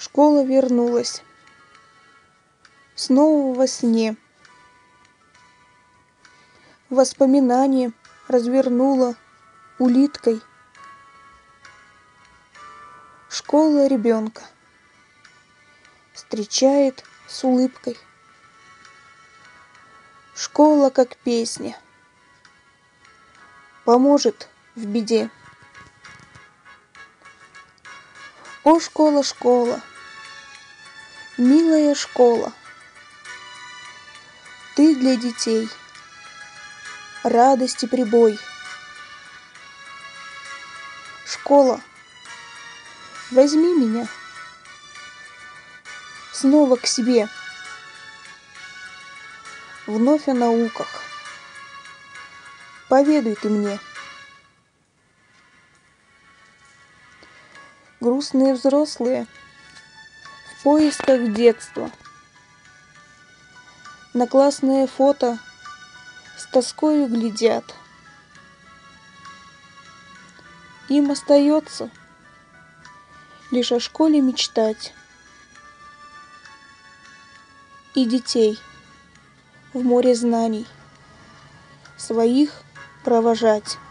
Школа вернулась, снова во сне. Воспоминание развернула улиткой. Школа ребенка встречает с улыбкой. Школа, как песня, поможет в беде. О, школа, школа, милая школа, ты для детей радость и прибой. Школа, возьми меня снова к себе. Вновь о науках поведай ты мне. Грустные взрослые в поисках детства на классное фото с тоскою глядят. Им остается лишь о школе мечтать и детей в море знаний своих провожать.